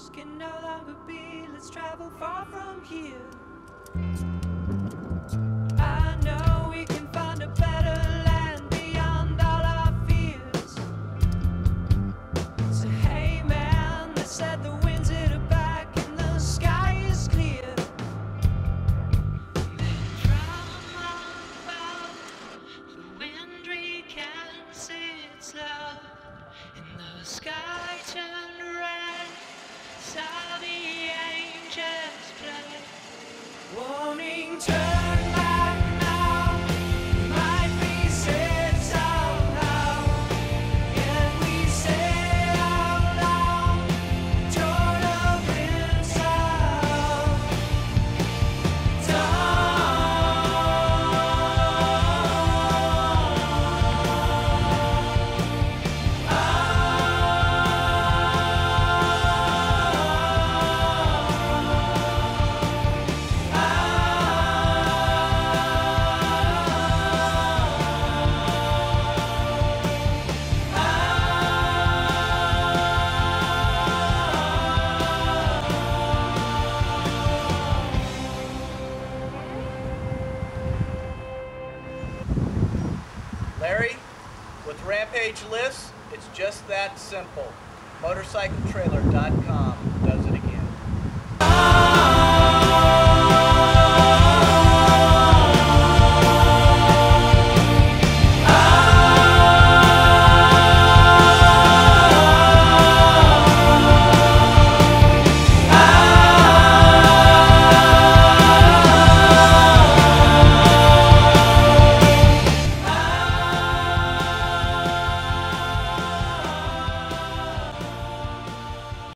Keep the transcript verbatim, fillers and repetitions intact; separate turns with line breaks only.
house can no longer be. Let's travel far from here. I know we can find a better land beyond all our fears. So hey man, they said the winds hit her back and the sky is clear. The sky turned red, saw the angels play. Warning, turn back now, we might be saved somehow. Yet we sail out loud, torn up inside. Dawn.
Larry, with Rampage lists, it's just that simple. motorcycle trailer dot com.